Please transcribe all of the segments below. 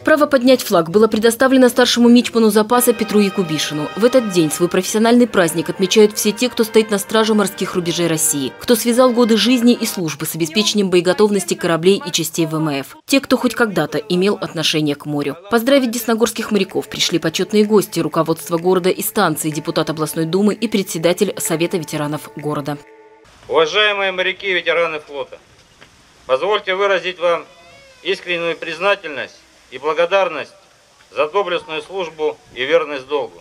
Право поднять флаг было предоставлено старшему мичману запаса Петру Якубишину. В этот день свой профессиональный праздник отмечают все те, кто стоит на страже морских рубежей России, кто связал годы жизни и службы с обеспечением боеготовности кораблей и частей ВМФ. Те, кто хоть когда-то имел отношение к морю. Поздравить десногорских моряков пришли почетные гости, руководство города и станции, депутат областной думы и председатель Совета ветеранов города. Уважаемые моряки и ветераны флота, позвольте выразить вам искреннюю признательность и благодарность за доблестную службу и верность долгу.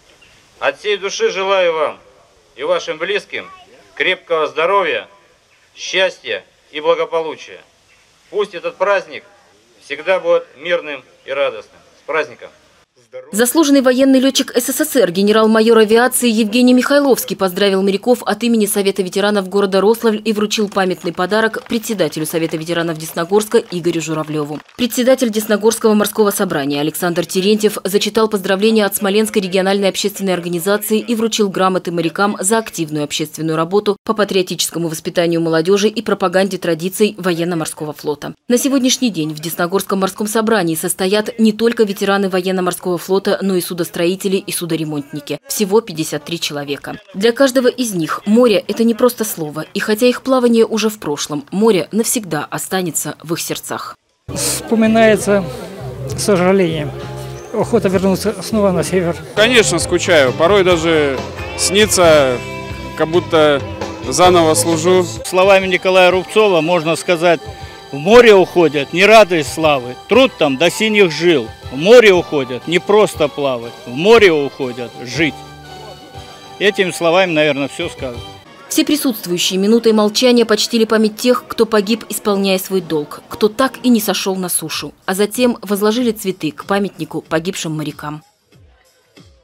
От всей души желаю вам и вашим близким крепкого здоровья, счастья и благополучия. Пусть этот праздник всегда будет мирным и радостным. С праздником! Заслуженный военный летчик СССР, генерал-майор авиации Евгений Михайловский поздравил моряков от имени Совета ветеранов города Рославль и вручил памятный подарок председателю Совета ветеранов Десногорска Игорю Журавлеву. Председатель Десногорского морского собрания Александр Терентьев зачитал поздравления от Смоленской региональной общественной организации и вручил грамоты морякам за активную общественную работу по патриотическому воспитанию молодежи и пропаганде традиций военно-морского флота. На сегодняшний день в Десногорском морском собрании состоят не только ветераны военно-морского флота, но и судостроители и судоремонтники. Всего 53 человека. Для каждого из них море – это не просто слово. И хотя их плавание уже в прошлом, море навсегда останется в их сердцах. Вспоминается с сожалением. Охота вернуться снова на север. Конечно, скучаю. Порой даже снится, как будто заново служу. Словами Николая Рубцова можно сказать: в море уходят не радость славы, труд там до синих жил. В море уходят не просто плавать, в море уходят жить. Этими словами, наверное, все сказано. Все присутствующие минутой молчания почтили память тех, кто погиб, исполняя свой долг, кто так и не сошел на сушу, а затем возложили цветы к памятнику погибшим морякам.